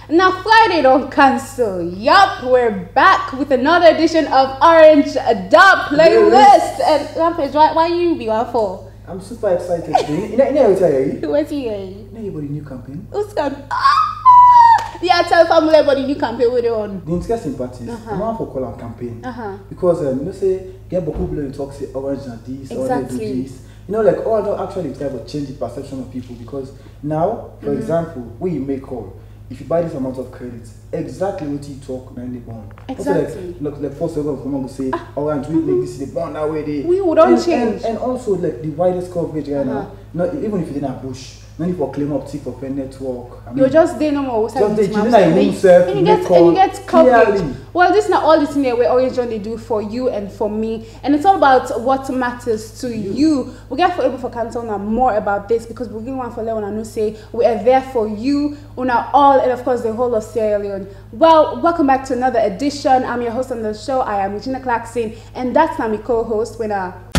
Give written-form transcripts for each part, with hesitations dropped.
Now Friday don't cancel. Yup, we're back with another edition of Orange Dub Playlist. And Rampage, why you be one for? I'm super excited today. You know what I tell you? What's he saying? You know about the new campaign? Who's campaign? Yeah, tell family about the new campaign we're on. The interesting part is, I'm out for call on campaign. Because, you say, get people who talk, say, Orange and this, or they do this. You know, like, all don't actually try to change the perception of people. Because now, for example, when you make call, if you buy this amount of credit, exactly what you talk, then they bond. Exactly. Also, like first of all, come on, say, Orange, we make this, they bond that way. We wouldn't change. And also, like, the widest coverage right now, not, even if you didn't have Bush, no need for claim up for pen network. I mean, you're just there no more. Just there, and you get coverage. Well, this is not all this in there where Orange they do for you and for me, and it's all about what matters to you. We get for able for cancel now more about this because we really want for Leon and say we are there for you, una all, and of course the whole of Sierra Leone. Well, welcome back to another edition. I'm your host on the show. I am Regina Clarkson, and that's my co-host when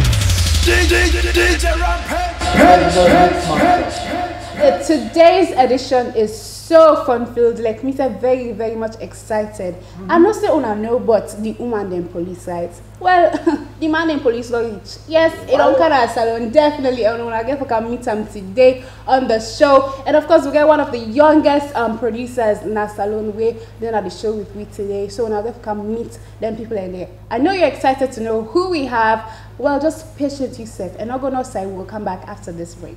today's edition is so fun-filled. Like me, said very, very much excited. I know say una know, but the woman in police side. Well, the man in police don't reach. Yes, it don't kind of salon. Definitely, I want to get to meet him today on the show. And of course, we get one of the youngest producers in that salon way. Then at the show with me today. So now get to come meet them people in there. I know you're excited to know who we have. Well, just patient yourself. And not gonna say we'll come back after this break.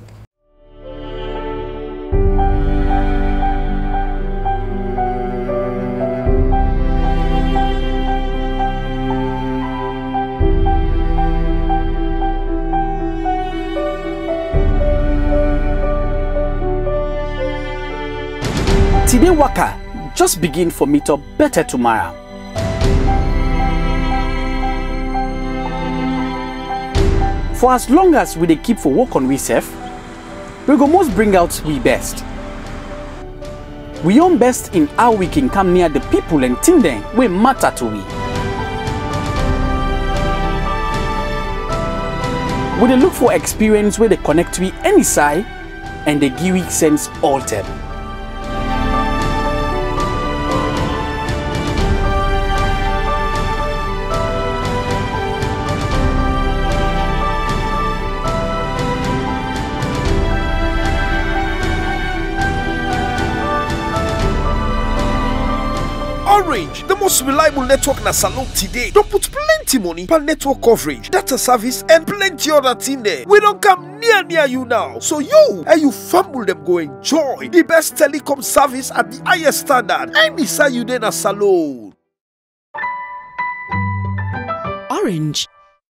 Today waka just begin for me to better tomorrow. For as long as we dey keep for work on we self, we go most bring out we best. We own best in how we can come near the people and things them we matter to we. We dey look for experience where they connect we any side and they give we sense altered. Orange, the most reliable network na salon today. Don't put plenty money per network coverage, data service, and plenty other thing there. We don't come near you now. So you and you family them go enjoy the best telecom service at the highest standard. Any side you then a salon. Orange.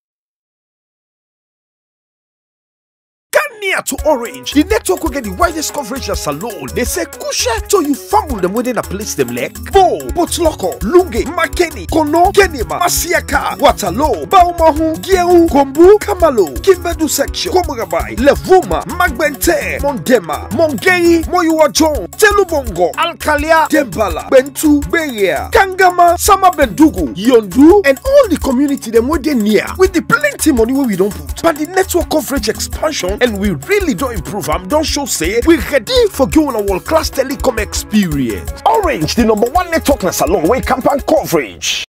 Near to Orange, the network will get the widest coverage as salon. They say kusha, so you fumble them within a place them like Bo, Botloko, Lunge, Makeni, Kono, Kenema, Masiaka, Waterloo, Baumahu, Gieru, Kombu, Kamalo, Kimbedu section, Komarabai, Levuma, Magbente, Mondema, Mongeri, Moyuwajon, Telubongo, Alkalia, Dembala, Bentu, Beria, Kangama, Samabendugu, Yondu, and all the community them where they near with the plenty money where we don't put. But the network coverage expansion and we really don't improve. Don't show say we're ready for going a world-class telecom experience. Orange, the #1 network na salon where campaign coverage.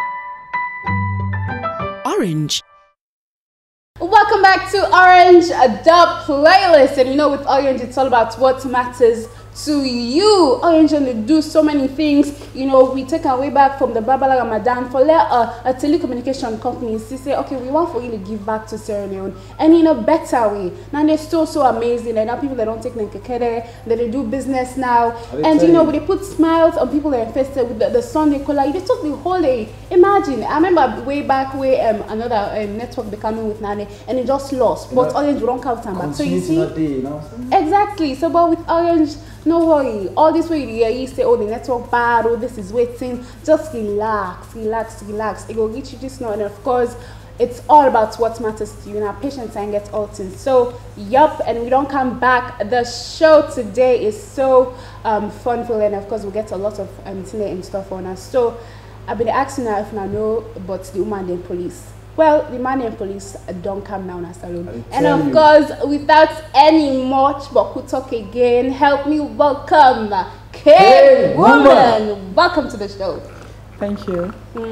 Orange. Welcome back to Orange Dub Playlist. And you know, with Orange, it's all about what matters to you. Orange only do so many things. You know, we take our way back from the Babala Ramadan for a telecommunication company to say, okay, we want for you to give back to Sierra Leone and in a better way. Now they're still so amazing. And now people that don't take Nkekere, that they do business now. And you know, they put smiles on people that are infested with the Sunday cola. They took the whole day. Imagine, I remember way back where another network becoming with Nane and it just lost. But Orange we don't count time back. So you see, exactly. So but with Orange, no worry, all this way you say, oh, the network bad, oh, this is waiting. Just relax. It will reach you just now. And of course, it's all about what matters to you. Now, patience and get all things. So, yup, and we don't come back. The show today is so fun-filled, and of course, we'll get a lot of and stuff on us. So, I've been asking her if I know, but the woman in police. Well, the man in police don't come down as alone. And of course, without any much but could talk again, help me welcome Hey, woman! Welcome to the show. Thank you.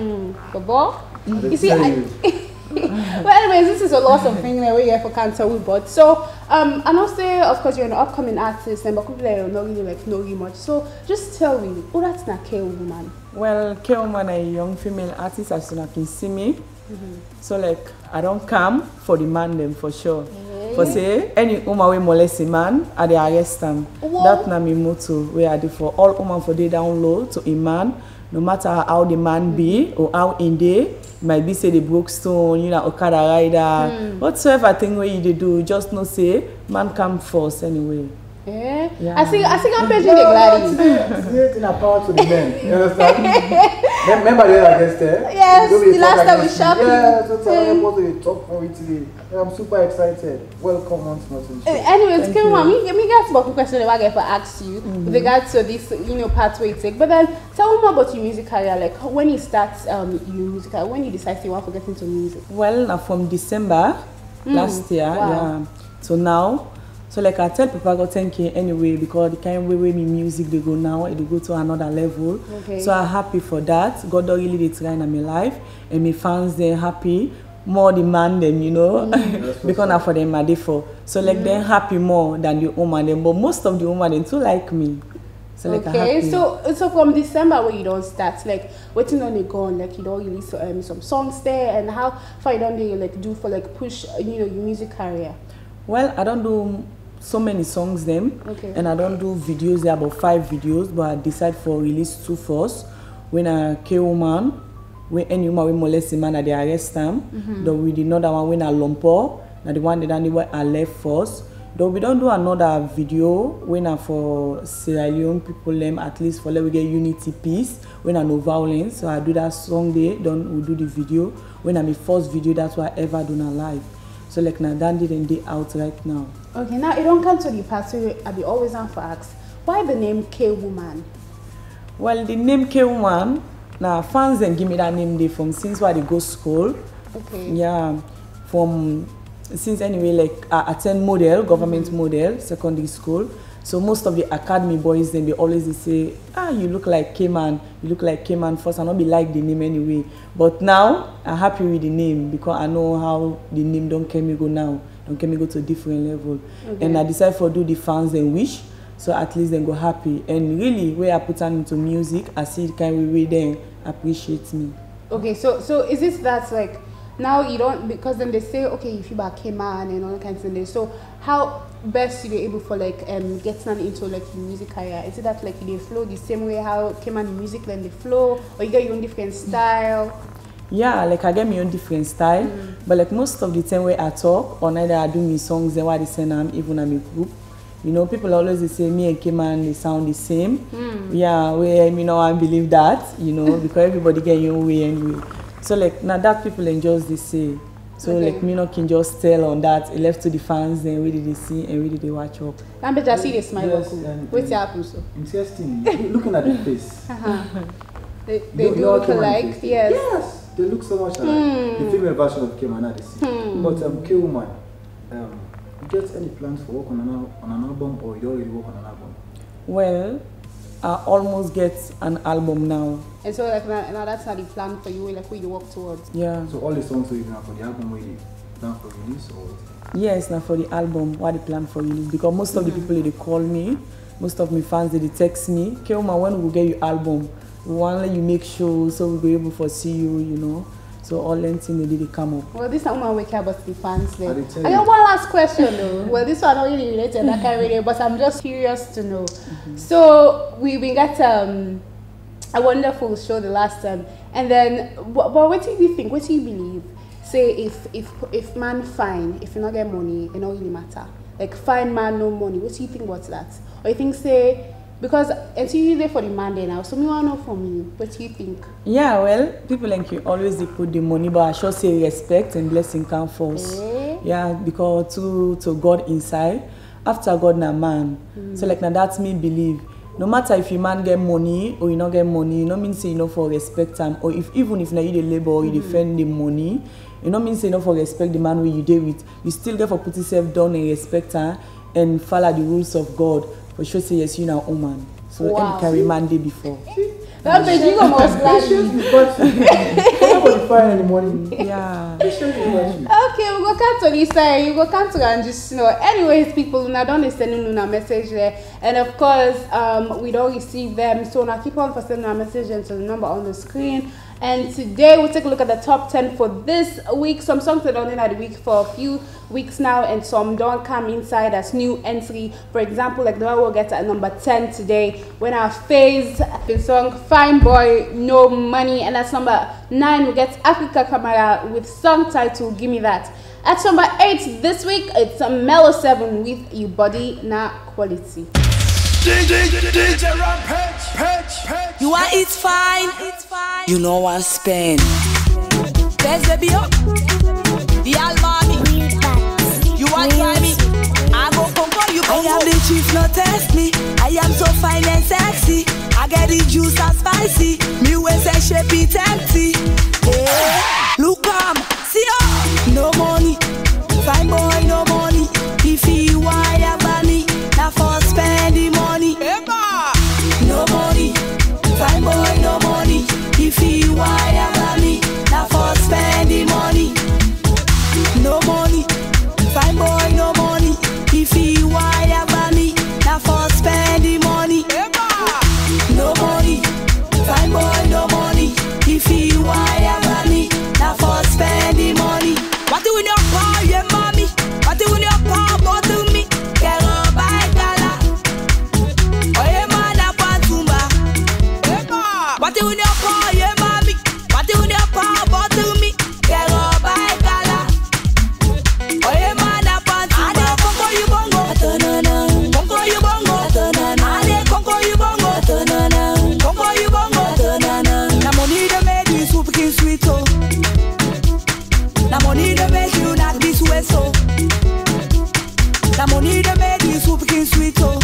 Babo? You see, well, anyways, this is a lot of things that we here for cancer we bought. So, and also, of course, you're an upcoming artist, and people don't really know you much. So, just tell me, who that's not K Woman? Well, K Woman is a young female artist, as you can see me. So, like, I don't come for the man them for sure. For say, any woman we molest a man, I dey arrest them. That's not my motto. We are for all women for they down low to a man, no matter how the man be or how in day. Might be say the broke stone, you know, Okada rider, whatsoever thing where you do, just no say man come first anyway. Yeah. Yeah. I think I'm painting the gladys. It's in a power to the men. You understand? Remember the other guest there? Yes, the last time we shopping. Yeah, so I'm supposed to talk for it today. I'm super excited. Welcome once more to the show. Anyways, come on, me get some question that I get to ask you with regards to this, pathway you take. But then tell me more about your music career. Like when you start your music career, when you decide you want to get into music. Well, from December last year, yeah, so now. So like I tell people I got 10K anyway because the kind way my music they go now, it go to another level. Okay. So I'm happy for that. God don't really they try in my life and my fans they're happy. More demand them, because now for them I dey for. So like they're happy more than the woman them, but most of the woman them too like me. So like okay, so from December where you don't start, like waiting on the gun, like you don't release some songs there, and how far you don't do for like push your music career? Well, I don't do so many songs them, and I don't do videos. There are about 5 videos, but I decide for release 2 first. When I K Woman, when any woman we molest a man, they arrest them. Then we did another one when I Lumpur, now the one that I left first. Then we don't do another video when I for Sierra Leone people them at least for let we get unity peace. When I no violence, so I do that song there. Then we do the video. When I my first video, that's what I ever done in life. So like now that didn't they out right now. Okay, now it don't come to the part where I be always on for ask. Why the name K Woman? Well, the name K Woman, now fans then give me that name there from since why they go school. Okay. Yeah, from since anyway like I attend model, government model, secondary school. So most of the academy boys then they always say, you look like K-Man, you look like K-Man first. I not be like the name anyway. But now I'm happy with the name because I know how the name don't carry me go now. Don't carry me go to a different level. And I decide for do the fans and wish. So at least then go happy. And really where I put on into music, I see the kind of way then appreciate me. Okay, so is it that like now you don't, because then they say okay if you back K-Man and all kinds of things. So how best you able for like getting into like your music career? Is it that like they flow the same way how K-Man music then they flow, or you get your own different style? Yeah, like I get my own different style, but like most of the time where I talk or either I do me songs then why they say I'm even I'm a group. People always say me and K-Man they sound the same. Yeah, I believe that, because everybody get your own way anyway. So like now that people enjoy they say. So like me not can just tell on that. It left to the fans then where did they see and where did they watch up. I'm better see the smile. Yes, what's happening so? Interesting. Looking at the face. They do look alike, yes. Yes. They look so much alike. The female version of K-Man they see. But K Woman, you get any plans for work on an album, or you already work on an album? Well, I almost get an album now. And so like now that's not the plan for you, like where you work towards. Yeah. So all the songs are even for the album where you plan for release, or what? Yes, now for the album, what the plan for release, because most of the people they call me, most of my fans they text me, K Woman, when we get your album, we want to let you make shows so we'll be able to see you, So all them things they come up. Well, this is not we care about the fans there. I got one last question though. Well, this one not really related to that kind of video, but I'm just curious to know. So we got a wonderful show the last time, and then but what do you think? What do you believe? Say if man fine, if you not get money, it don't really matter. Like fine man no money. What do you think about that? Or you think say? Because until you're there for the man there now, so me want to know from you, what do you think? Yeah, well, people like you always they put the money, but I should say respect and blessing come first. Yeah, because to God inside, after God na man. So like now that's me believe. No matter if you man get money or you not get money, you know mean say for respect him, or even if now you the labor or you defend the money, you know mean say for respect the man where you deal with. You still get for put yourself down and respect her and follow the rules of God. For sure say yes, you now woman. So I carry Monday before. That baby you almost glad. Nobody fine in the morning. Yeah. Okay, we go come to Lisa. You go come to and just Anyways, people, now don't send a message there, and of course, we don't receive them. So now keep on sending a message into the number on the screen. And today we'll take a look at the top 10 for this week. Some songs that are in the week for a few weeks now, and some don't come inside as new entry. For example, like the one we'll get at number 10 today, when our phase the song Fine Boy No Money, and that's number 9 we get Africa Camara with song title Give Me That. At number 8 this week, it's Mellow 7 with You Body Na Quality. You want it's fine. You know what spend. There's the bill. The Almami. You want try me? I go conquer you. I am the chief, no test me. I am so fine and sexy. I get the juice and spicy. Me way say shape it empty. Hey, look see no money. Fine boy, no money. If you wire money, not for spending money. No money, fine boy, no money. If you wire money, not for spending money. No money, fine boy, no money. If you wire money, not for spending money. No money, fine boy, no money. If you wire money, not for spending money. What do we know for your mommy? What do we know for both of me? Get up by gala. What do you know for your mommy? What do you know for both of me? Get up by gala. Oh, yeah, man, I want to. I don't conquer you bongo. Conquer you bongo. I don't conquer you bongo. Conquer you bongo. Na money to make you super sweet, oh. Na money to make you not this way, so. Na money to make you super sweet, oh.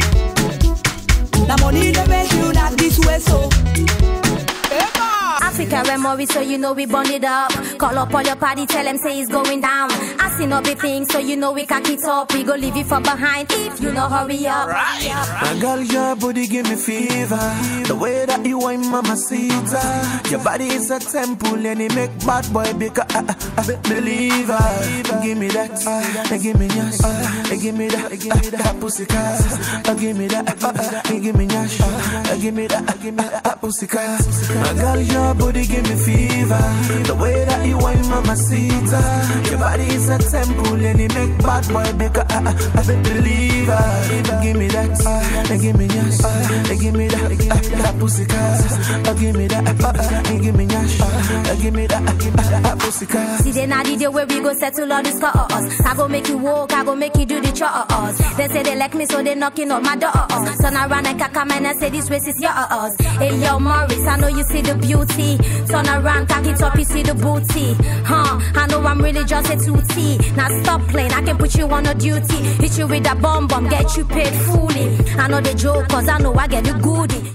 Na money to make you not this way, so. Africa memory, so you know we bond it up. Call up all your party, tell them say it's going down. I see no big thing, so you know we can keep up. We go leave it from behind if you know hurry up. My girl, your body give me fever. The way that you wine, mamacita. Your body is a temple and it make bad boy because I believe her. Give me that, give me yes, give me that pussy cat. Give me that, give me yes, give me that pussy cat. My girl, your body give me fever. The way that you wine, mamacita. Your body is a temple and it make bad boy because I believe her. Give me that, give me yes, give me that pussy cat. Give me that, give me yes, give me that pussy cat. See they not the day where we go settle all this cause. I go make you walk, I go make you do the chores. They say they like me, so they knocking on my doors. Turn around and come and I say this race is yours. Hey yo Morris, I know you see the beauty. Turn around, cock it up, you see the booty. I know I'm really just a 2T. Now stop playing, I can put you on a duty. Hit you with that bomb, get you paid fully. I know the joke, cause I know I get the goodie.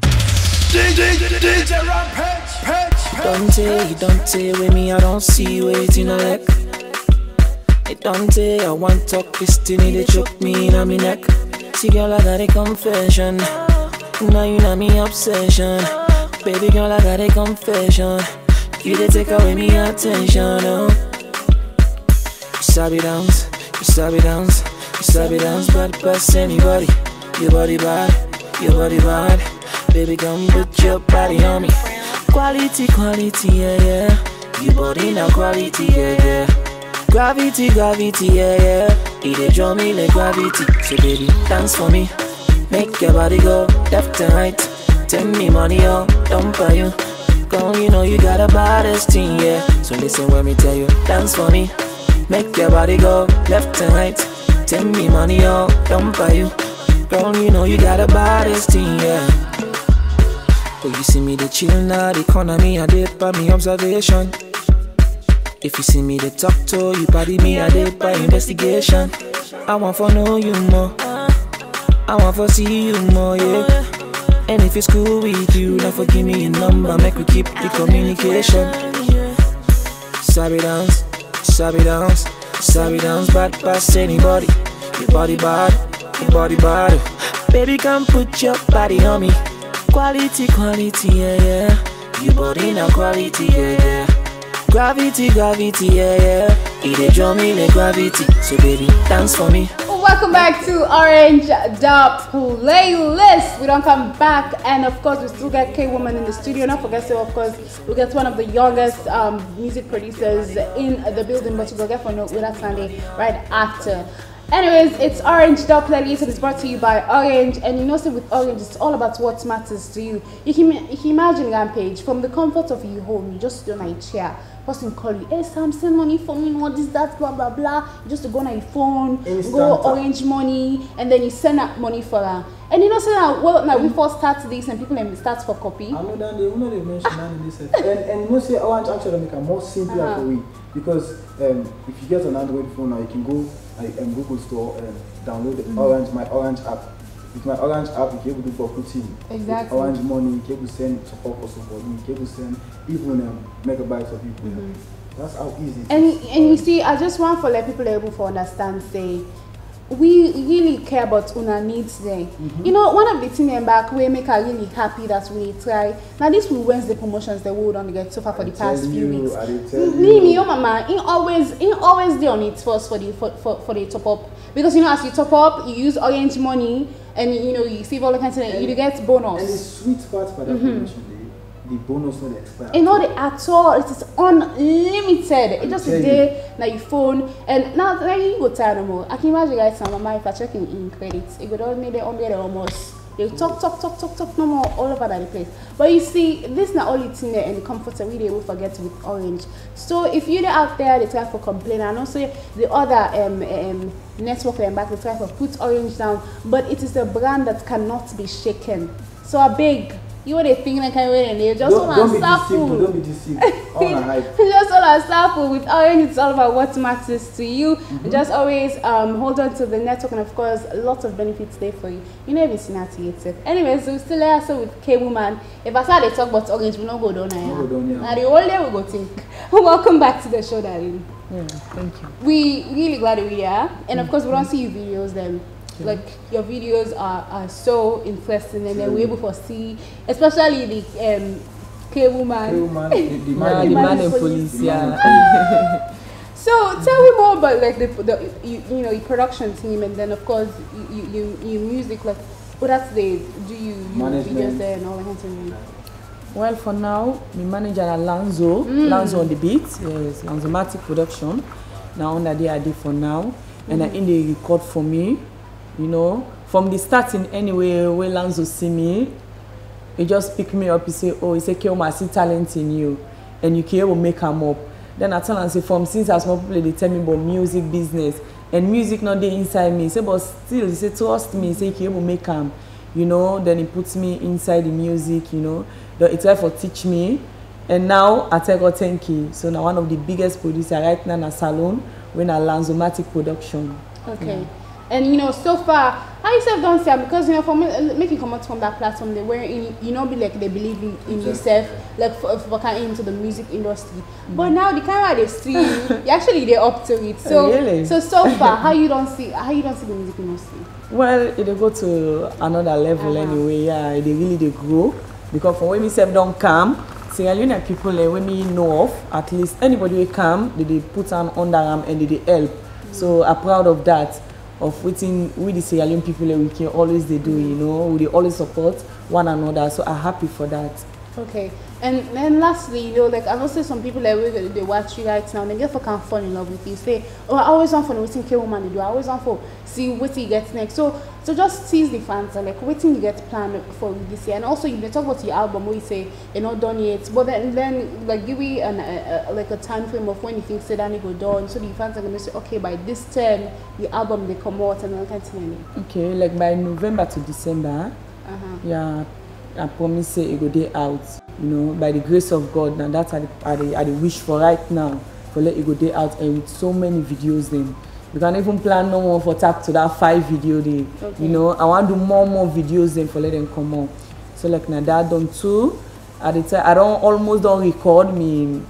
Don't say with me, I don't see waiting a leg. It don't say I want talk this thing, they choke me in my neck. See girl, I got a confession. Now you know me obsession. Baby girl, I got a confession. You did take away me attention, oh. You sabi dance, you sabi dance, you sabi dance, but pass anybody. Your body bad, your body bad. Baby, come put your body on me. Quality, quality, yeah, yeah. Your body now quality, yeah, yeah. Gravity, gravity, yeah, yeah. It draw me like gravity. So baby, dance for me. Make your body go left and right. Tell me money, oh, don't buy you. Girl, you know you got a baddest thing, yeah. So listen when me tell you, dance for me. Make your body go left and right. Tell me money, oh, don't buy you. Girl, you know you got a baddest thing, yeah. But you see me the chill now, the corner me, I did by me observation. If you see me the talk to you, body me, I did by investigation. I want to know you more. I want to see you more, yeah. And if it's cool with you, don't forgive me your number, make we keep the communication. Sabi dance, sabi dance, sabi dance, bad pass anybody. Your body bad, your body bad. Baby, come put your body on me. Quality, quality, yeah, yeah. You body now quality, yeah, yeah. Gravity, gravity, yeah, yeah. It dey draw me like gravity. So baby, dance for me. Welcome back to Orange the Playlist. We don't come back, and of course we still got K Woman in the studio. Not forget to, of course, we get one of the youngest music producers in the building, but you go get for no with that Sunday right after. Anyways, it's Orange the Playlist, and it's brought to you by Orange. And you know, so with Orange, it's all about what matters to you. You can imagine Rampage from the comfort of your home. You just sit on a chair. Person call you, hey Sam, send money for me, what is that, blah blah blah. You just go on your phone, go Orange Money, and then you send out money for her. And you know, so now, well, now we first start this, and people start for copy. I know that they mention that in this, and you know, say Orange actually make a more simpler for we, because if you get an Android phone now, you can go Google Store and download the my Orange app. With my Orange app, you can able to do booking. Exactly. With Orange Money, you can able to send support for somebody. You can able to send even megabytes of people. That's how easy it is. And you see, I just want for let people able to understand, say, we really care about una needs there. You know, one of the things back we make her really happy that we try. Now this will Wednesday promotions that we would only get so far for the past few weeks. Me, your mama, in always dey on it first for the top up. Because you know, as you top up, you use Orange Money, and you know, you save all the kinds of things, you get bonus. And the sweet part for that promotion, the bonus not expire. You know, at all, it is unlimited. It's just a day, now your phone, and now you go tired no more. I can imagine guys, some mama if I check in credits, it would all make it almost. They talk no more all over the place. But you see, this is not only thing there and the comfort that we will forget with Orange. So if you're out there, they try for complain, and also the other network and back, they try for put Orange down, but it is a brand that cannot be shaken. So I beg. You know, they think like they just want to start food. Don't be deceived. Just want to start food. With Orange, it's all about what matters to you. Just always hold on to the network, and of course, lots of benefits there for you. You know, it's not yet. Anyways, so still there so with K Woman. If I start to talk about Orange, we don't go down here. Now the whole day we go think. Welcome back to the show, darling. Yeah, thank you. We really glad that we are, and of course, we don't see your videos then. Like your videos are so interesting, and then we're able to see, especially the K Woman, the man in police, yeah. So tell me more about like the your production team, and then of course you music, like what that's the do you videos there and all that kind of thing. Well, for now, my manager is Lanzo on the beat, yes, Lanzomatic Production. Now under there I did for now, and I in the record for me. You know, from the starting anyway, when Lanzo see me, he just pick me up. He say, "Oh, he say, Keoma, I see talent in you, and you can make him up." Then I tell him, say, "From since I was small, people they tell me about music business, and music not there inside me." He say, "But still, he say, trust me. He say, he can make him." You know, then he puts me inside the music. You know, he try for teach me, and now I tell God thank you. So now one of the biggest producers right now in a salon, when I Lanzomatic Production. Okay. Yeah. And you know, so far, how you self don't say, because you know, for me, making come out from that platform, they were in, you know, be like they believe in yourself, like for kind into the music industry. But now the camera they see you actually they're up to it. So really? so far, how you don't see the music industry? Well, it they go to another level anyway. Yeah, they really grow, because from when we self don't come, Sierra Leone people when me know of, at least anybody will come, they put on underarm and they help. So I'm proud of that. Of waiting with the Sierra Leone people we can always do, you know, we always support one another. So I'm happy for that. Okay. And then lastly, you know, like I know say some people like they watch you right now and they get for kind of fall in love with you. Say, oh, I always want for waiting K Woman to do. I always want for see what you get next. So just tease the fans and like waiting you get planned for this year. And also you talk about your album where you say you're not done yet, but then like give me like a time frame of when you think say that it go done. So the fans are gonna say, okay, by this time the album they come out and all kind of thing. Okay, like by November to December. Yeah. I promise say it go day out, you know, by the grace of God. Now that's I the wish for right now, for let it go day out, and with so many videos then. We can even plan no more for tap to that 5 video day. Okay. You know, I want to do more videos then for let them come out. So like now that done too. At the time I almost don't record me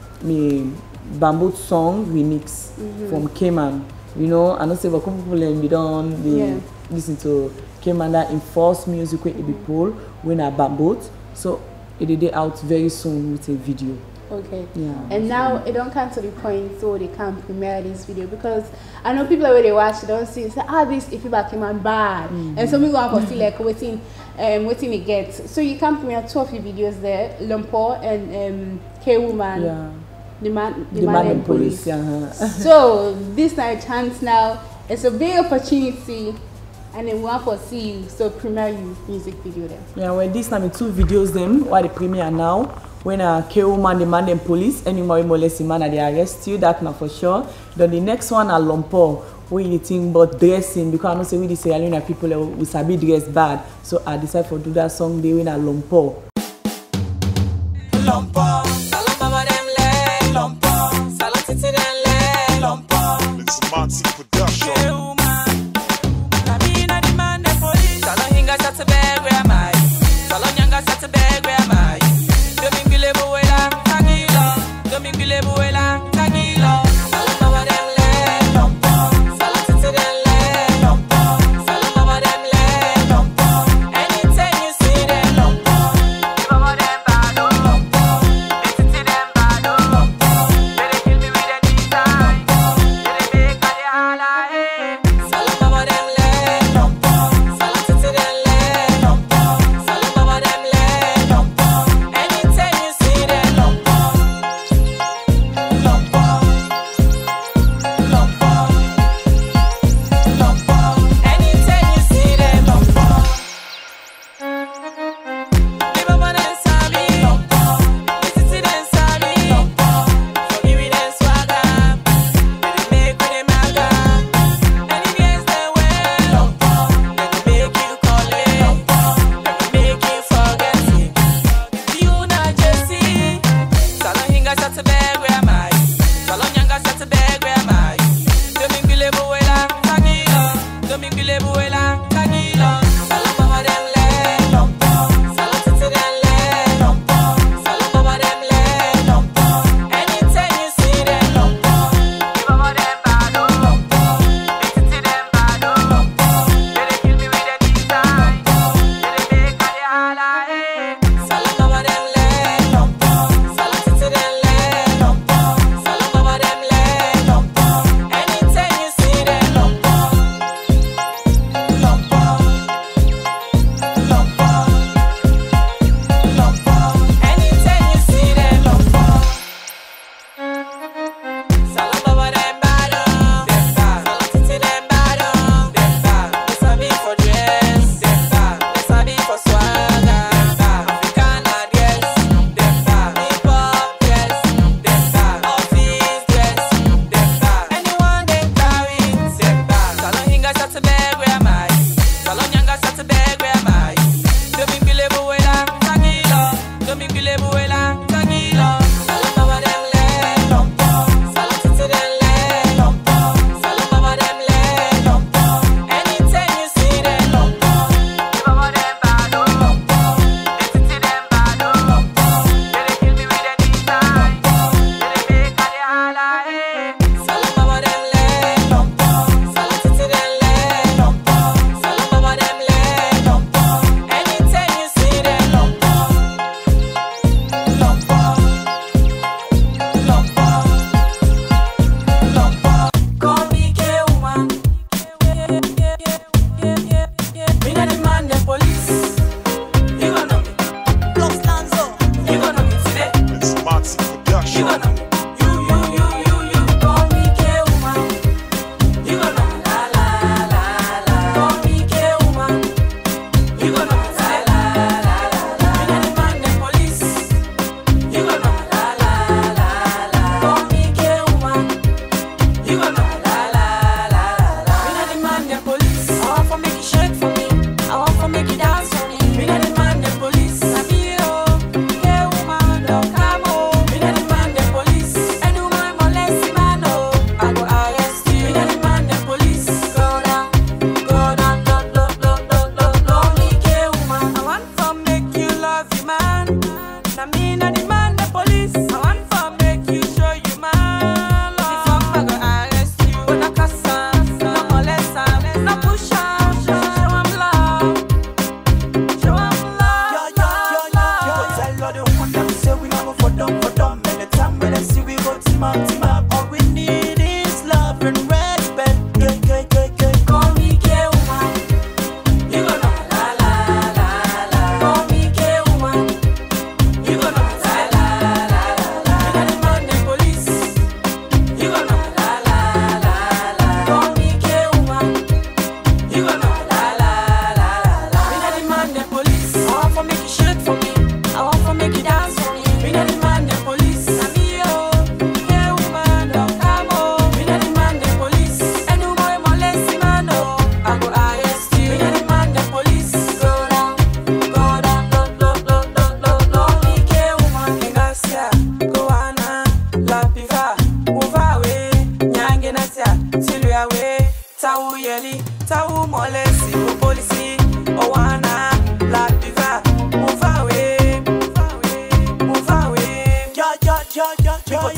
Bamboo song remix from K-Man. You know, I know say for couple people they don't listen to Kemanda in false music when it be pull when I bamboo. So it did out very soon with a video. Okay. Yeah. And now it don't come to the point so they can premiere this video, because I know people when they watch, they don't see say, this if you back him and bad. And some people are still like waiting it gets. So you can premiere 2 of your videos there, Lumpur and K-Woman. Yeah. The man and police. So this night chance now, it's a big opportunity, and then we want to see you, so premiere you music video there. Yeah, well this time 2 videos them why the premiere now. When K-Woman, the man and police, any more molesty man they arrest you, that now for sure. Then the next one are Lumpur, where you think about dressing, because I know say we say Alina people who sabi dress bad. So I decided to do that song they win a Lumpur. Lumpur, Salama them le, Lumpur, Salatiti them le, Lumpur. It's a Monty production. K-Woman, Namina the man and police. Salon hinga sat beg where am I? Salon yanga sat beg where am I? Domingile buela, tagilo. Domingile buela, tagilo. Salama them le, Lumpur. Salatiti them le, Lumpur. Salama them le, Lumpur. Anytime you see them, Lumpur. Give over them bad, Lumpur. They them bad, Lumpur. They kill me with a design. They make a holla.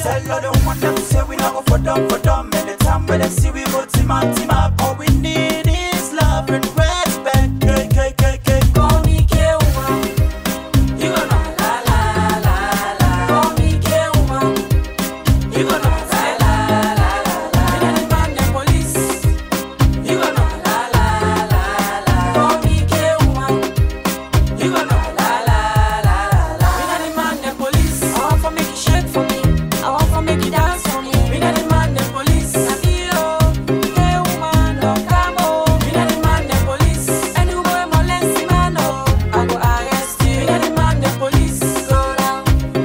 tell you the one them say we not go for dumb. Anytime when they see we go team up. All we need is love and respect. Call me K-Woman. You gonna la la la la. Call me K-Woman. You gonna la la la la. Me and the man the police. You gonna la la la la. Call me K-Woman. You gonna la la la la. Me and the man the police. I want to make you shake for me. I want to make you dance for me. Me and the man the police. K-Woman, don't come on. Me and the man the police. Any boy molest man, oh, I go arrest you. Me and the man the police. Go down,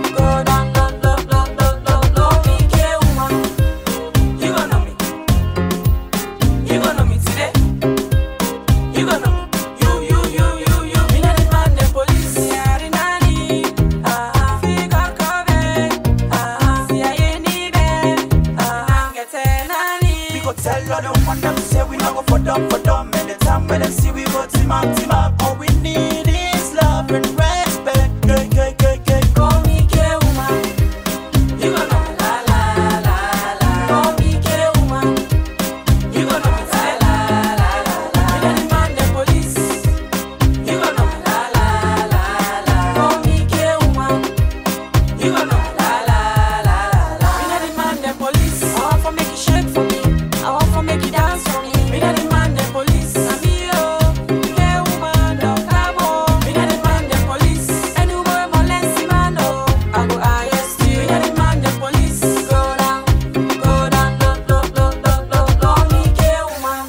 low. Me K-Woman. You gonna know me. You gonna know me today. You gonna know me. You. Me and the man the police. Yari nani, figa kobe, siya nibe, ngete nani. We go tell you the one them say we not go for dumb. Anytime when they see we go team up. All we need is love and respect. Call me K-Woman. You gonna la la la la. Call me K-Woman. You gonna la la la la. Me and the man the police. You gonna la la la la. Call me K-Woman. You gonna la la la la. Me and the man the police. I want to make you shake for me. I want to make you dance for me. Me and the man the police. K-Woman, don't come on. Me and the man the police. Any boy molest man, oh, I go arrest you. Me and the man the police. Go down, low. Call me K-Woman.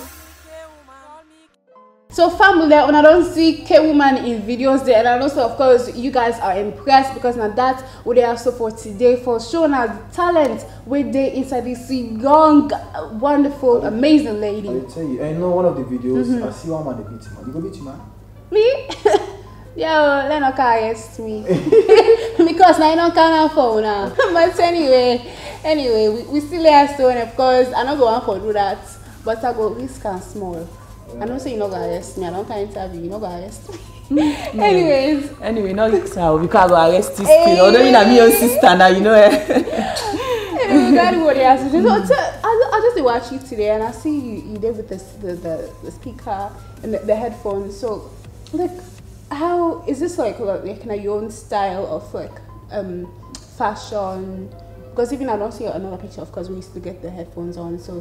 So family, when I don't see K-Woman in videos there, and also of course you guys are impressed because now that's what they have so for today for showing us the talent with they inside this young, wonderful, amazing lady. I tell you, I know one of the videos, I see one man they beat him. You go beat him, man? Me? Yo, let no car arrest me. Because now I don't can phone now. But anyway, we still here so, and of course I don't go on for do that. But I go risk and small. I don't say you not gonna arrest me, I don't can interview, you not gonna arrest me. Anyway, not so because I go arrest this kid. Although you know me your sister now, you know. That's what they have to do. So, I just watch you today and I see you there with the speaker and the headphones. So like, how is this like kind of your own style of like fashion? Because even I don't see another picture, of course we used to get the headphones on. So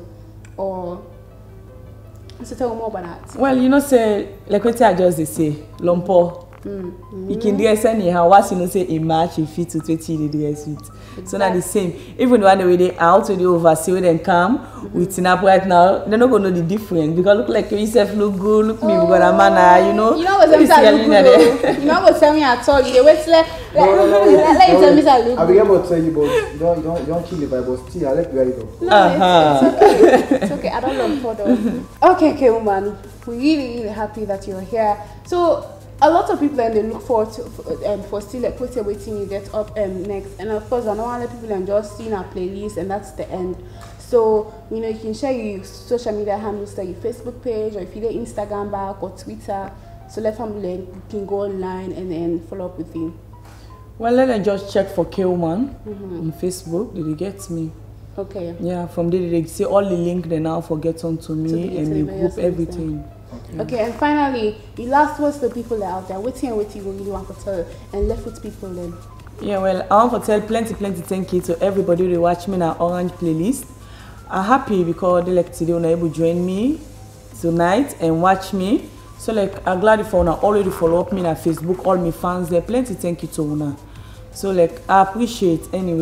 so tell me more about that. Well, you know, say like what I just say, Lompo. You can dress anyhow. Once you know say a match, you fit to 20 dress with. So now the same. Even when they out when they oversee when they come with snap right now, they're not gonna know the difference because look like yourself look good, look me we got a man, you know. You know what I'm saying? You know what tell me at all. You wait let you tell me that look. I'll be able to tell you, but you don't kill the vibe, but still I let you go. No, it's okay. I don't love photo. Okay, K-Woman. We're really happy that you're here. So a lot of people and they look forward to for still like waiting you get up next, and of course I know other people and just seeing our playlist and that's the end. So you know you can share your social media handles like your Facebook page or if you do Instagram back or Twitter, so let family can go online and then follow up with you. Well, let them just check for K-Woman on Facebook. Did you get me? Okay. Yeah, from there they see all the link they now forget onto me and we group everything. Okay, and finally, the last words to people out there, what you really want to tell and left with people then? Yeah, well, I want to tell plenty thank you to everybody who watch me in our Orange playlist. I'm happy because they like today when able to join me tonight and watch me. So like I'm glad for now already follow up me on Facebook, all my fans there. Plenty thank you to Una. So like I appreciate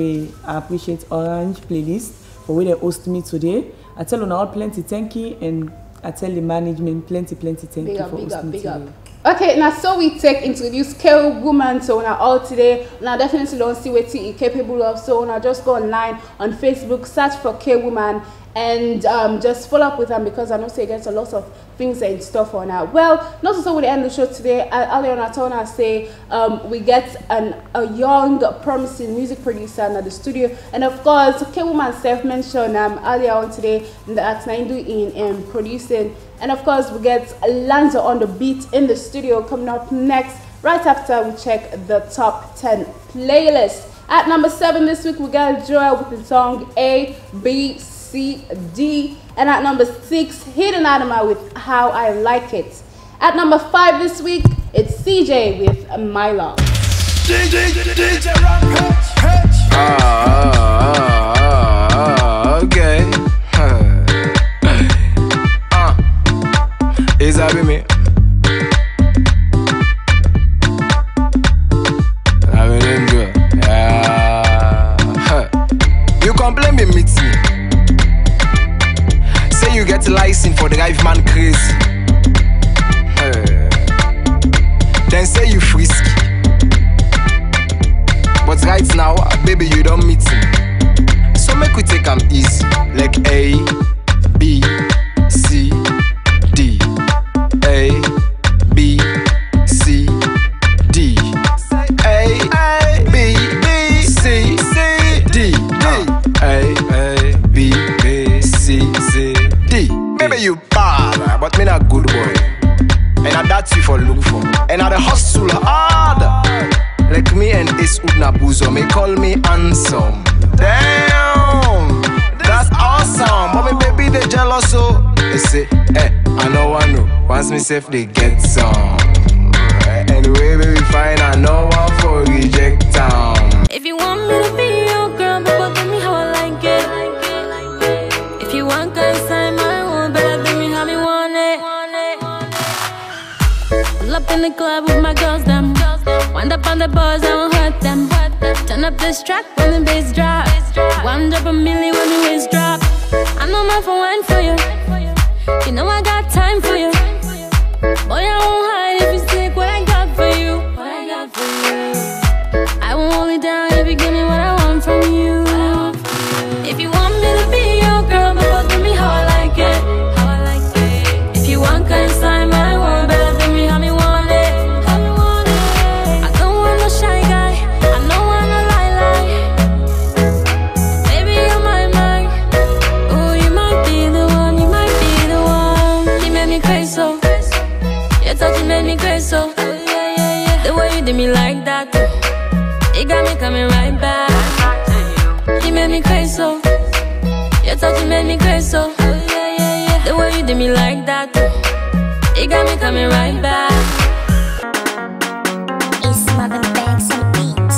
Orange playlist for where they host me today. I tell Una all plenty thank you and I tell the management plenty thank you for hosting me today. Okay, now so we introduce K-Woman so now all today. Now definitely don't see what you're capable of. So now just go online on Facebook, search for K-Woman and just follow up with them because I know say there's a lot of things and stuff on her. Well, not so we end the show today. Earlier on I told her say we get a young promising music producer at the studio, and of course K-Woman self mentioned earlier on today that Naindu in producing, and of course we get Lanza on the beat in the studio coming up next right after we check the top 10 playlist. At number 7 this week, we got Joel with the song A, B, C, D. And at number 6, Hidden Adama with How I Like It. At number 5 this week, it's CJ with My Love. Okay. Is that with me? I mean, good. You complain me meet me. Say you get a license for drive man crazy. Then say you frisky. But right now, baby, you don't meet me. So make we take them easy. Like A, B, C, D. A, B, C, D. A, B, C, D. A, B, C, D. Maybe you bad, but me not good boy. And that's you for look for. And I the hustle hard. Like me and Ace Udnabuzo, may call me handsome. Damn, that's awesome. But me baby they jealous so they say, I know I know. Once me safe they get some. Anyway, baby fine, I know one for reject town. If you want me to be your girl, but give me how I like it. If you want girl sign my one, better give me how me want it. Pull up in the club with my girls, them. Wind up on the bars, I won't hurt them. Turn up this track when the bass drop. One drop a milli when the waist drop. I know my for wine for you. You know I got time for you. Boy, I won't hide if you take what I got for you. What I got for you. I won't hold it down if you give me what I want from you. If you want me to be your girl, but give me how I like it. How I like it. If you want kind sign my one, better give me how me want it. How me want it. I don't want no shy guy. I know I'm a lie. Baby, you're my mind. Oh, you might be the one. You might be the one. You made me crazy so. Your touch made me crazy so. The way you did me like that, it got me coming right back. You made me crazy so. Your touch made me crazy so. The way you did me like that, it got me coming right back. It's Mother Banks and Beats.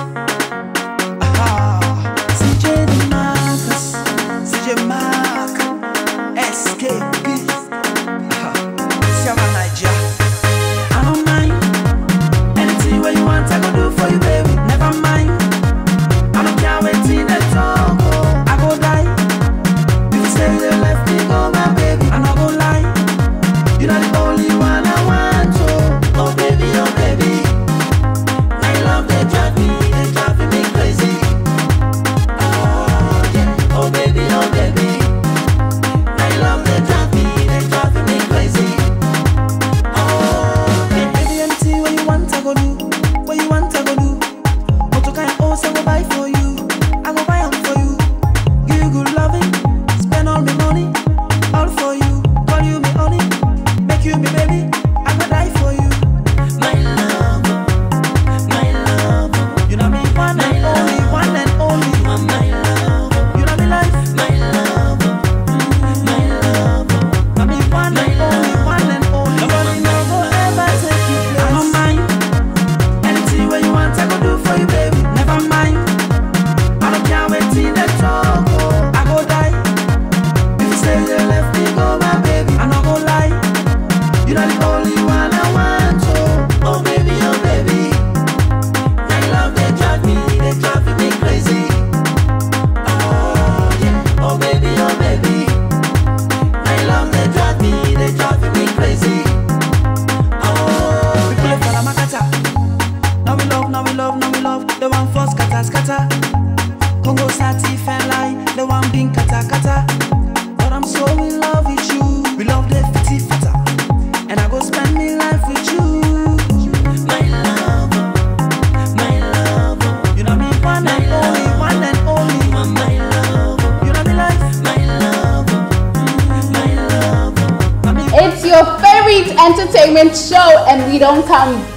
CJ Marcus, CJ Mark, SKP. Siama Niger. I don't mind. Anything where you want, I go do for you, baby. Never mind. I don't care waiting at all. I go die. If you say you left me, go my baby. I no go lie. You're not the only one I want to. Oh baby, oh baby. My love, they driving me crazy. Oh yeah. Oh baby, oh baby. My love, they driving me crazy. Oh yeah. Baby, anything what you want, I go do. What you want, I go do. Motor kind of I go buy for you. I go buy them for you. Give you good loving. Spend all my money. All for you. Call you me honey. Make you me baby. I go die for you. My love. My love. You know me one and only. One and only. My love. You know me life. My love. My love. I mean one and only. One and only. Nobody never ever take you place. I don't mind. Anything where you want, I go do for you, baby. Never mind. I don't care waiting at all. I go die. If you say you left me, go my baby. I no go lie. You're not the only one I want to. Oh baby, oh baby. My love, they drive me crazy. Oh yeah. Oh baby, oh baby. My love, they drive me crazy. Oh, we play for la makata. Now we love, now we love, now we love. The one for scatter, scatter. Congo Sati Felai, the one being kata kata. But I'm so in love with you. We love the fitty fata. And I go spend my life with you. My love, my love. You know me one and only, one and only. My love, you know me life. My love, my love. It's your favorite entertainment show, and we don't come back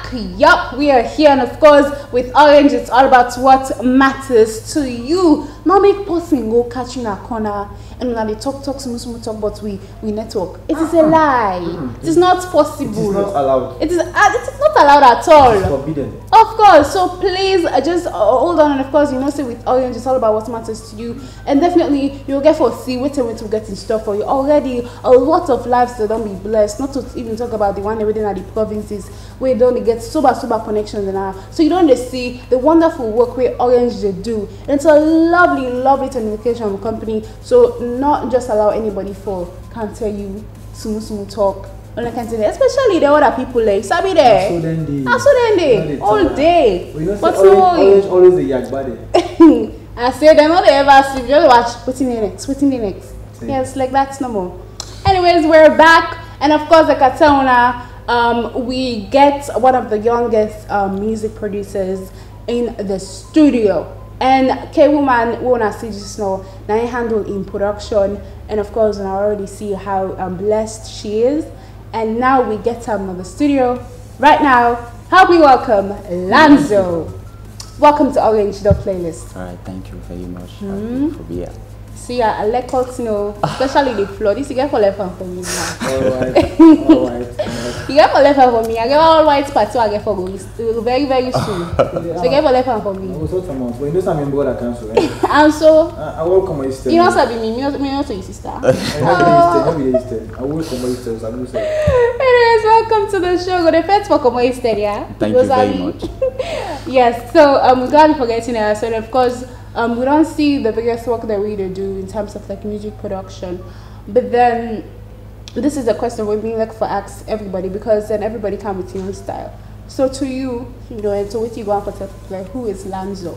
Yup, we are here, and of course, with Orange, it's all about what matters to you. Not make person go catch you in a corner and when they talk, smooth talk, but we network. It is a lie. It is not possible. It is not allowed. It is not allowed at all. It's forbidden. Of course. So please just hold on, and of course, you know, say with Orange, it's all about what matters to you, and definitely you'll get for see what to get in store for you. Already, a lot of lives that don't be blessed. Not to even talk about the one within the provinces where they don't get super connections now. So you don't see the wonderful work where Orange they do. And it's a lovely telecommunication company. So not just allow anybody for can't tell you smooth talk. And I can say that, especially the other people like Sabi there. So then they all day. Well, you know, but Orange always the yak body. I say them all they ever see. Just watch waiting the next. Yes, like that's no more. Anyways, we're back, and of course, like I tell now, we get one of the youngest music producers in the studio. And K-Woman, we wanna see just now, handle in production, and of course, I already see how blessed she is. And now we get her in the studio. Right now, help me welcome Lanzo. Welcome to Orange the Playlist. All right, thank you very much for being here. See, I like to know, especially the floor. This you get for left hand for me now. Alright. You get for left hand for me. I get all white parts, so I get for very soon. So you get for left hand for me. I was talking about, but you know something brother cancel, right? And so I will come my sister. You know sabi me not to your sister. I will come my sister. I will say. Anyways, welcome to the show. Go the first for come my sister, yeah. Thank you very much. Yes, so we're glad for getting here. So of course. We don't see the biggest work that we do in terms of like music production, but then this is a question we're being like for ask everybody, because then everybody come with your own style. So to you, you know, and so what you go on for like, who is Lanzo?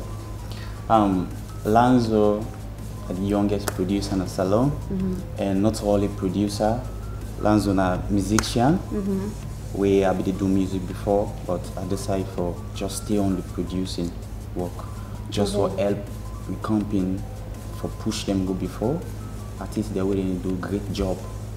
Lanzo, the youngest producer in the salon, and not only producer. Lanzo na musician. We have been do music before, but I decided for just stay on the producing work, just for help. We campaign for push them go before. At least they're willing to do a great job.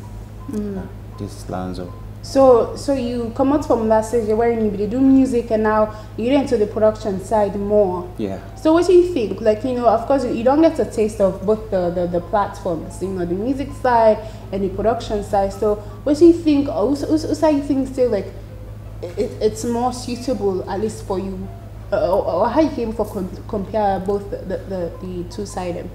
This is Lanzo. So you come out from that stage where you do music, and now you get into the production side more. Yeah. So what do you think? Like, you know, of course you don't get a taste of both the platforms, you know, the music side and the production side. So what do you think? Also you think still like it's more suitable, at least for you? Or how you came for compare both the two sides?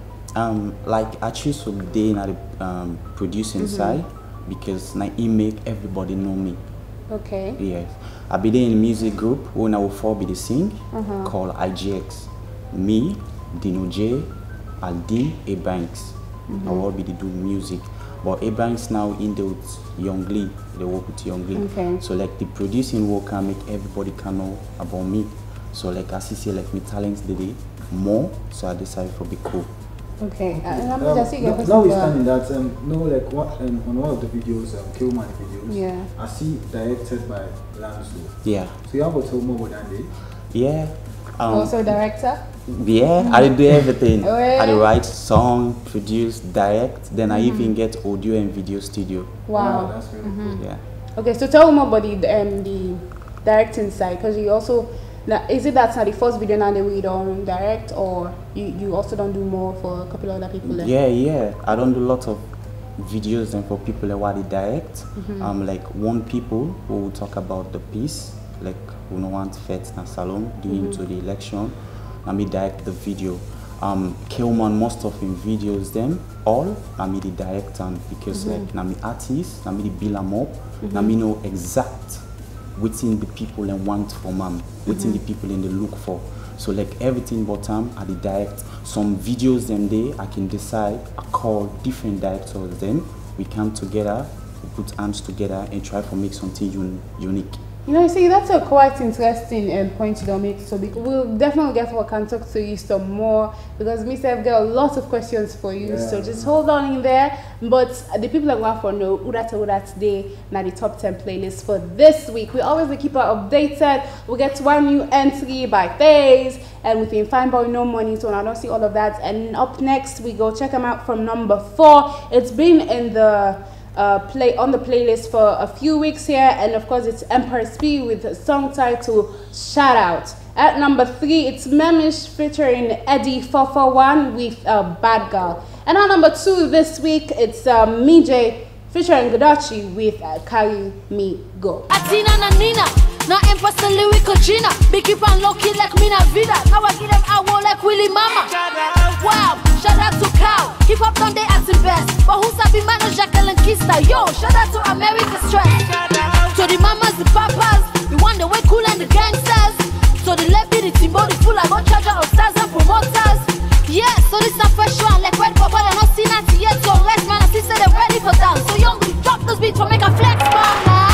Like I choose to be in the producing side because now it make everybody know me. Okay. Yes, I be there in a music group when I will fall be the sing called IGX. Me, Dino J, Aldi, A Banks. I will be the do music. But A Banks now in the with Young Lee, they work with Young Lee. Okay. So like the producing work can make everybody can know about me. So like I see like my talents did more, so I decided for be cool. Okay. Now we stand in that no like what on one of the videos, K-Woman videos. Yeah. I see directed by Lanzo. Yeah. So you have to tell more about that. Yeah. Also director. Yeah, I do everything. I write song, produce, direct. Then I even get audio and video studio. Wow. That's really cool. Yeah. Okay, so tell more about the directing side, because you also. Now, is it that's not the first video now that we don't direct, or you also don't do more for a couple of other people? Then? Yeah. I don't do lots of videos and for people that want to direct. Like one people who will talk about the piece, like who no want fete na salon due to the election. I me direct the video. K-Woman most of him videos them all. I me the director because like na me artist, na me the bill them up, na me know exact. Within the people and want for within the people in the look for. So like everything bottom at the direct. Some videos them there I can decide, I call different directors then we come together, we put hands together and try to make something unique. You know, see, that's a quite interesting point you don't make. So we'll definitely get what can talk to you some more, because myself got a lot of questions for you. Yeah. So just hold on in there. But the people that want to know who that today now the top 10 playlist for this week. We always keep it updated. We get one new entry by phase, and we can find Boy No Money. So I don't see all of that. And up next we go check them out from number 4. It's been in the play on the playlist for a few weeks here, and of course it's Empress P with a song titled Shout Out. At number 3, it's Memish featuring Eddie 441 with Bad Girl. And at number 2 this week, it's Mijay featuring Godachi with Carry Me Go. Atina na Nina, na Empress the lyrical Gina. Big keep on low key like Mina Vida. Now I give them hour like Willy Mama. Wow, shout out to Cow. Keep up on they acting best. But who's happy man is Jacqueline Kista? Yo, shout out to America Stress. To the mamas, the papas, the one the way cool and the gangsters. So the left the team body full of got charger of stars and promoters. Yeah, so this is a fresh one like Red Papa. They're not seen that yet. So rest man, I see say they're ready for dance. So young, we drop those beats to make a flex man now.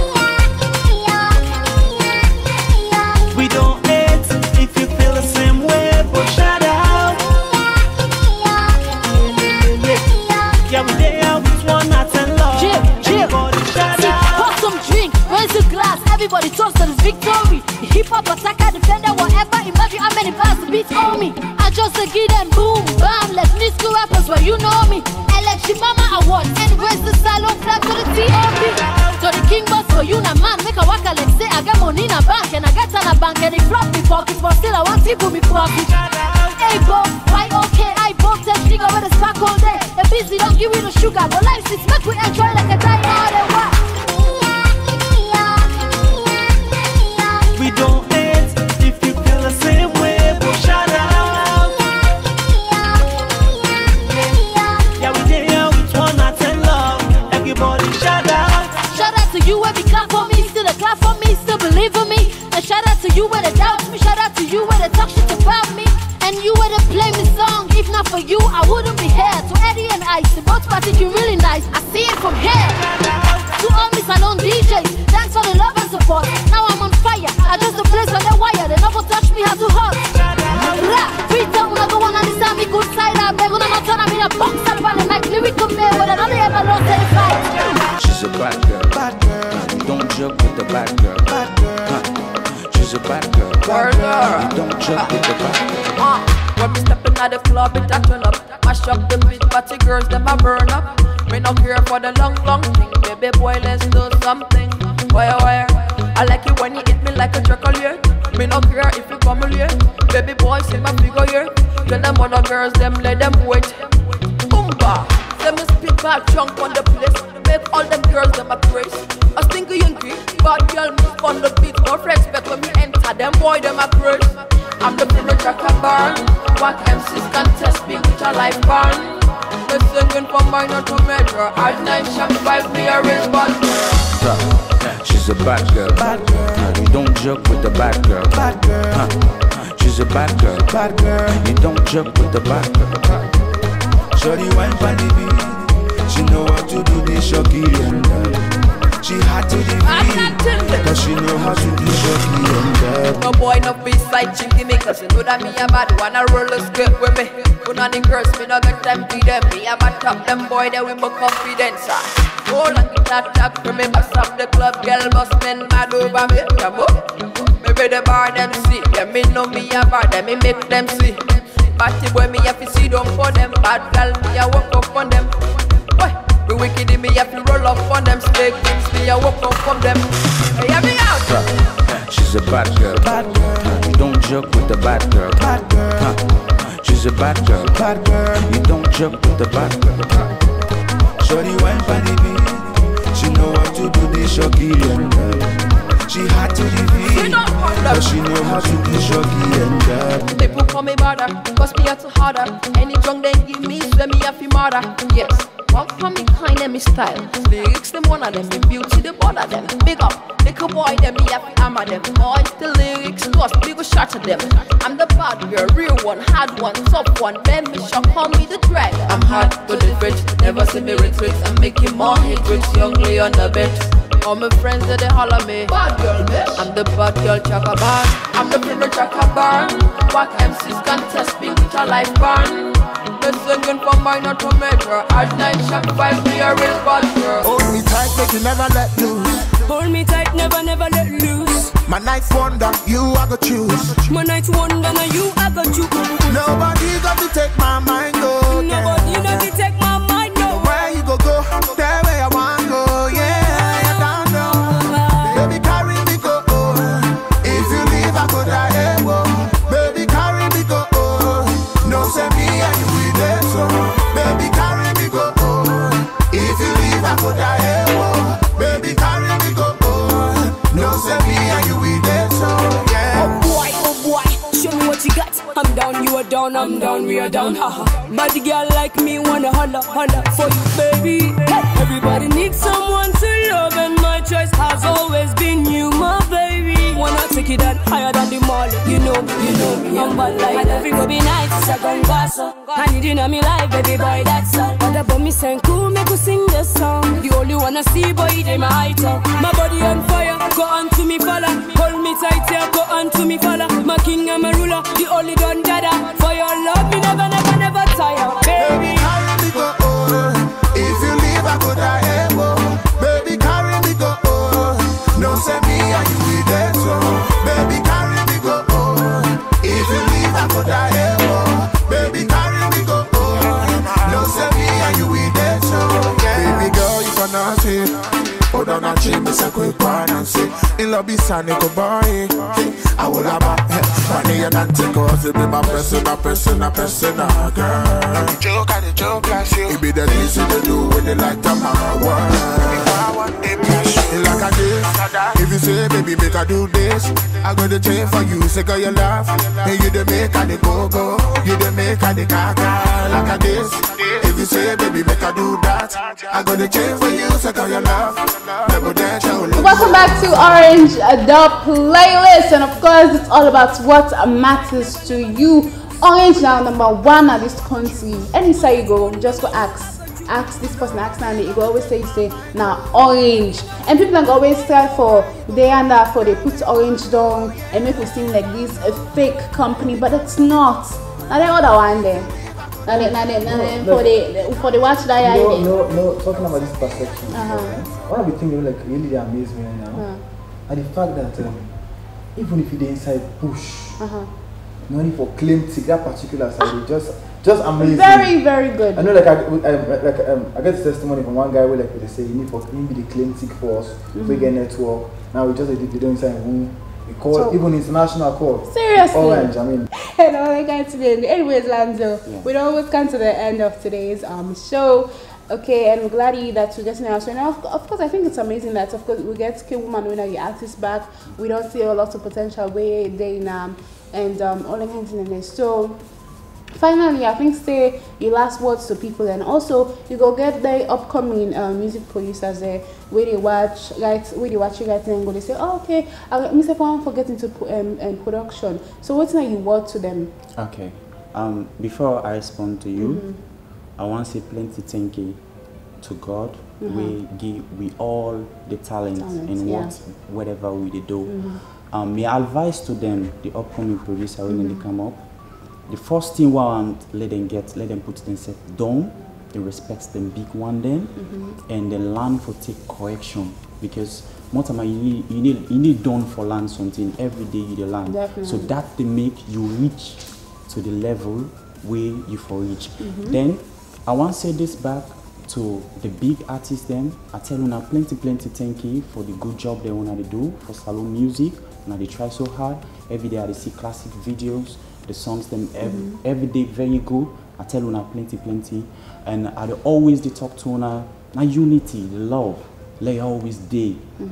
We don't hate if you feel the same way, but shout out. Yeah, we there with one night and love. Everybody shout out. Pour some drink, raise the glass. Everybody toast to this victory. Hip hop attacker, defender, whatever. Imagine how many bars the beats on me. I just give them boom, bam. Let's new school rappers where you know me. Election Mama Award and raise the salon flag to the T.O.P. So the king boss for you, na man. Make a waka like say I got money in a bank and I got on a bank and they flop me pockets, but still I want people me profit. Hey bro, why okay? I both tell nigga where the spark all day. The busy don't give me the sugar, but life is make we enjoy like a die all the while. We don't hate if you feel the same way, but shout out. Yeah, we there with one night and love. Everybody shout out. Shout out to you where they clap for me, still they clap for me, still believe in me. And shout out to you where they doubt me, shout out to you where they talk shit about me. And you where they play me song, if not for you, I wouldn't be here. To Eddie and Ice, the both parties you really nice, I see it from here. To all me salon DJs, thanks for the love and support. Now I'm on fire, I just the place on the wire, they never touch me how to hot. Rap, free time when I go on and this time me good side up. They're gonna not turn me a box up on the mic, lyrical man, but another ever lost any fight. She's a bad girl, bad girl. You don't joke with the bad girl, bad girl. She's a bad girl, bad girl. You don't joke with the bad girl. When me stepping at the club, it a turn up. Mash up the big party girls, them a burn up. Me no care for the long thing. Baby boy, let's do something. Wire. I like it when you hit me like a chocolate. Me no care if you come late. Baby boy, see my figure here. Tell them other girls, them let them wait. Boomba, let me spit back chunk on the place. Make all them girls them a praise. I think you angry, bad girl move on the beat. No respect when me enter, them boy them a praise. I'm the favorite tracker burn. What MCs can test me with a life burn. They're singing from minor to major. Hard 9 shot 5, me a real bad girl. She's a bad girl, bad girl. You don't joke with the bad girl, bad girl. She's a bad girl, bad girl. You don't joke with the bad girl. Shorty wine for the beat. She know what to do, the shocky and she had to the beat, cause she know how to do shocky and no boy no beside chicken me, cause you know that me a bad one. A roller skate with me. Put on the girls, me no get time to them. Me a bad top them boy, they with my confidence. Hold on the tap for me, bust up the club, girl bust men mad over me. Come up, maybe the bar them see. Yeah, me know me a bad, them me make them see. Party boy me have to see down for them. Bad girl me a walk up on them. Boy, we wicked me have to roll up on them. Snake things me a walk up from them. Hey, hear me out. She's a bad girl, bad girl. You don't joke with the bad girl, bad girl. She's a bad girl, bad girl. You don't joke with the bad girl. Shorty wine for the beat. She know what to do, the shocky and she had to defeat, cause she know how to do shocky and people call me bother, cause me out to harder. Any drunk they give me, swear me happy mother. Yes, walk for me kind and me style. Lyrics them one of them, me beauty the one of them. Big up, little boy them, me happy hammer them. Boys the lyrics, cause big shot at them. I'm the bad girl, real one, hard one, tough one. Ben me shot, call me the drag. I'm hard but the rich, never see me retreat. I'm making more hit with youngly on the bench. All my friends that they holler me bad girl, bitch. I'm the bad girl chaka bar. I'm the favorite chaka bar. What MCs can test me with a life burn. They're singing from minor to major. Hard 9 shot 5, me a real bad girl. hold me tight, make you never let loose. Hold me tight, never let loose. My night's wonder, you I go choose. My night's wonder, now you I got you. Nobody got to take my mind, no. Nobody got to take my mind, no. Where you go, there where what you got. I'm down, you are down, I'm down, we are down. But the girl like me wanna holla, holla for you, baby. Hey. Everybody needs someone to love, and my choice has always been you, my baby. Wanna take it that higher than the mall, you know me, I'm bad like that. I go be nice, it's a gun basso. I need you in my life, baby boy, that's all. But about me saying cool, make you sing the song. You only wanna see, boy, they my height up. My body on fire, go on to me, fella. Hold me tight here, go on to me, fella. My king and my ruler, the only done dada. For your love, me never, never, never tire, baby. Carry me go, oh. If you leave, I go die, oh. Baby, carry me go, oh. No, say me and you with that, so. Baby, carry me go, oh. If you leave, I go die, oh. Baby, carry me go, oh. No, say me and you with that, so. Baby girl, you cannot see. Hold on, I change me say quick one and say in lobby sane ko boy. I will have money and I take off. It be my persona, girl. The joke, like you. It be the things you do when they like to my world. Like I did. If you say, baby, make I do this, I got the chain for you. Say, girl, you laugh. And you the make and the go-go. You the make and the gaga. Like I did. If you say, baby, make I do that, I got the chain for you. Say, girl, you laugh. Welcome back to Orange, the playlist, and of course it's all about what matters to you. Orange now #1 at this country. Any side you go, just go ask this person, ask Nanny. You go always say now Orange, and people like always try for they and for they put Orange down and make it seem like this a fake company, but it's not. Now they other one there. For the watch that no, talking about this perception. One of the things that like really amaze me right now are the fact that even if you're inside push, no need for claim to that particular side, just amazing. Very, very good. I know, like I get testimony from one guy where like they say you need for him be the claim tick force, we get network. Now we just they don't inside who. We call even international call. Seriously. Orange, I mean. Anyways, Lanzo, we'd always come to the end of today's show. Okay, and we're glad that we're getting our show. Now, of course, I think it's amazing that of course we get K-Woman when the artist back. We don't see a lot of potential way there now, and all the things in this. So finally, I think say your last words to people, and also you go get the upcoming music producers there where they watch you guys and go they say, oh, okay, Mr. Kwan for getting to production. So what's now you word to them? Okay, before I respond to you, I want to say plenty thank you to God. We all the talent in whatever we do. My advice to them, the upcoming producer when they come up. The first thing I want let them put themselves down, they respect them big one then, and then learn for take correction, because more time you need done for learn something every day you learn. Definitely. So that they make you reach to the level where you for reach. Then I want to say this back to the big artists them. I tell you now plenty thank you for the good job they want to do for Salone Music. Now they try so hard. Every day I see classic videos. The songs them every day very good. I tell you now plenty, and I always they talk to now unity, the love. Let always day.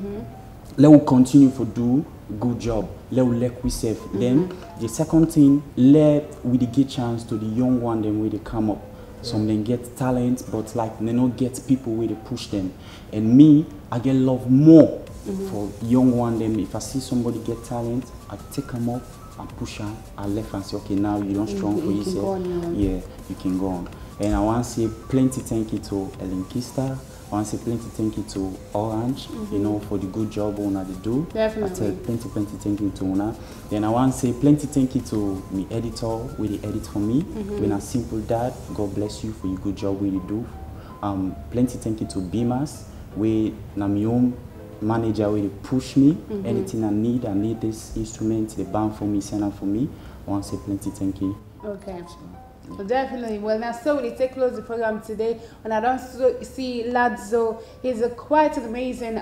Let we continue for do good job. Let we we save. Then the second thing, let we get chance to the young one them where they come up. Some them get talent, but like they don't get people where they push them. And me, I get love more for young one them. If I see somebody get talent, I take them up. I push her, I left and say, okay, now you don't strong for yourself. Yeah, you can go on. And I want to say plenty thank you to Ellen Kista. I want to say plenty thank you to Orange, you know, for the good job Una they do. Definitely. I tell plenty thank you to Una. Then I want to say plenty thank you to my editor, where they edit for me. When I simple dad, God bless you for your good job where you do. Plenty thank you to Beamers, where Namium manager will push me. Anything I need this instrument, the band for me, send them for me. I want to say plenty thank you. Okay. Well, definitely. Well, now so we take close the program today, and I don't see Ladzo. He's a quite an amazing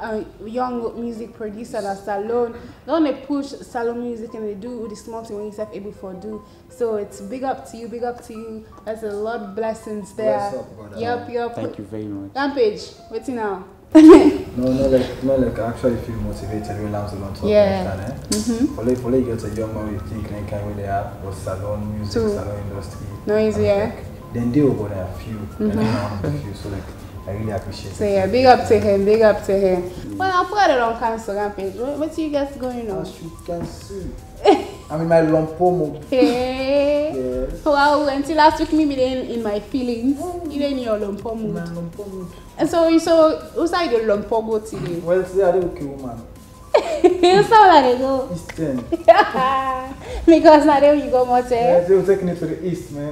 young music producer at Salone. Not only push Salone Music, and they do the small thing when he's able for do. So it's big up to you, big up to you. There's a lot of blessings there. Bless up, brother. Yep. Thank you very much. Rampage, what's now? No, like I actually feel motivated when I'm alone talking. Yeah. For like get a young man, you think like where they are was salon music, salon industry. No easy, yeah. Then they will go there a few, and then a few. So like I really appreciate it. So yeah, big up to him, big up to him. Well, I'll put it on Instagram page. What do you guys going on? As you can see, I'm in my lumpomo. Hey. Yes. Well, until last week, maybe in my feelings, even in your lumpomo. My lumpomo. And so who's like your lumpogo today? Well, today I don't kill woman. You sound like they go. Eastern. Because now there you go, Mote. Yeah, they were taking it to the east, man.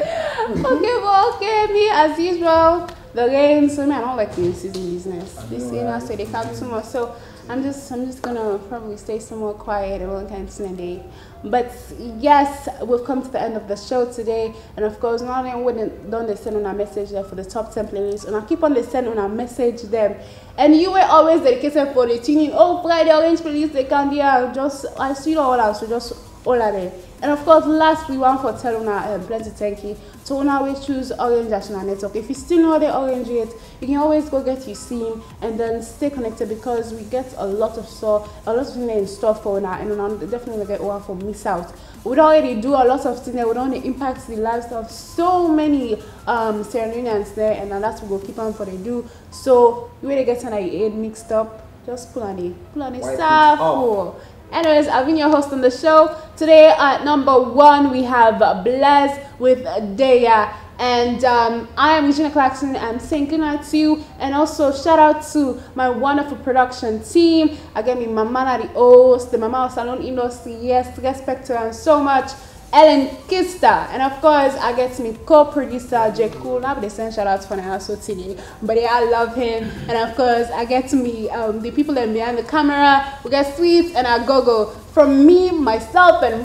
Okay, me as usual. The rain, so I don't like the season business. This so they come too much. So I'm just gonna probably stay somewhere quiet and all kinds of day. But yes, we've come to the end of the show today, and of course, not only don't they send on our message there for the top 10 playlists, and I keep on they send on our message them. And you were always dedicated for the tuning. Oh, Friday Orange playlist they can be I see all out, so just all of them. And of course, last we want for telling our plenty thank you. So now we choose Orange National Network. If you still know the Orange yet, you can always go get your SIM and then stay connected because we get a lot of things in store for now, and we definitely get one for miss out. We already do a lot of things that would only impact the lives of so many Sierra Leoneans there, and that's what we'll keep on for they do. So you really get an aid mixed up, just pull on it, Safo. Anyways, I've been your host on the show. Today at number 1, we have Blaze with Deya. And I am Regina Clarkson. I'm saying good night to you. And also shout out to my wonderful production team. Again, my mama, the host, the mama of Salon Industry. Yes, respect her and so much. Ellen Kista, and of course I get to meet co-producer J. Cool. Now they send shout outs for now so today, but yeah, I love him. And of course I get to meet the people that are behind the camera. We got Sweet and Agogo. From me, myself, and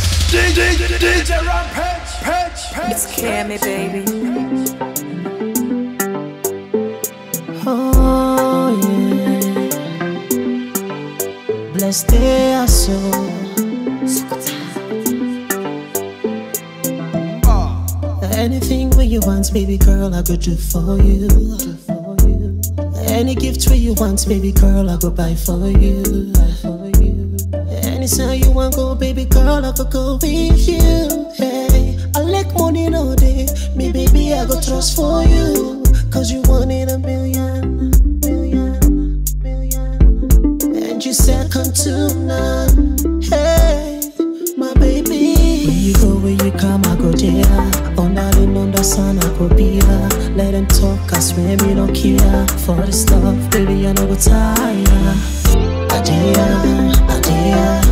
DJ Rampage. It's Cammy, baby. Oh yeah. Blessed they are so. Anything where you want, baby girl, I could do for you. Any gift where you want, baby girl, I go buy for you. Anytime you want go, baby girl, I could go with you. Hey, I like money all day, me baby, I go trust for you. Cause you wanted a million. And you second to none. Hey, my baby. Where you go, where you come, I go there. On the sun, I go be here. Let them talk, I swear me no care. For this love, baby, I no go tire. Adia.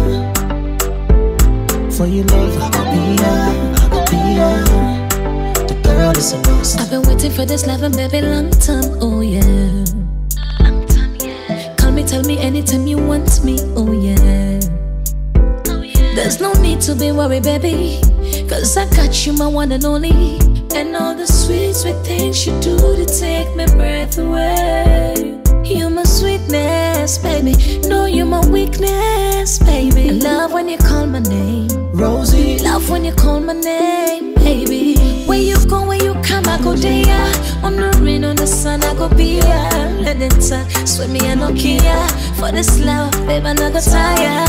For your love, I go be here. The girl is a must. I've been waiting for this love, baby, long time, oh yeah. Call me, tell me anytime you want me, oh yeah. There's no need to be worried, baby, cause I got you, my one and only. And all the sweet things you do to take my breath away. You're my sweetness, baby. No, you're my weakness, baby. I love when you call my name, Rosie. Love when you call my name, baby. Where you go, where you come, I go there. On the rain, on the sun, I go be here. Let it talk, sweat me, I no care. For this love, baby, I no go tire.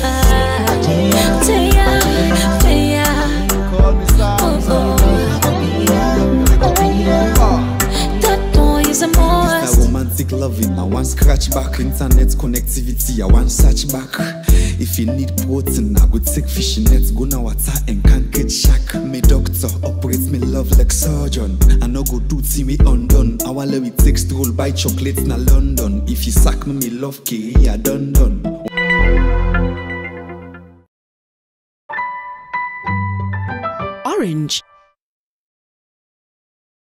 Deya. Call me Sam. That boy is a must. Romantic loving, I want scratch back. Internet connectivity, I want search back. If you need protein, I go take fishing nets, go na water and can't get shack. Me doctor operates me love like surgeon. I no go do see me undone. I want let me take stroll buy chocolates na London. If you sack me love career done. Orange.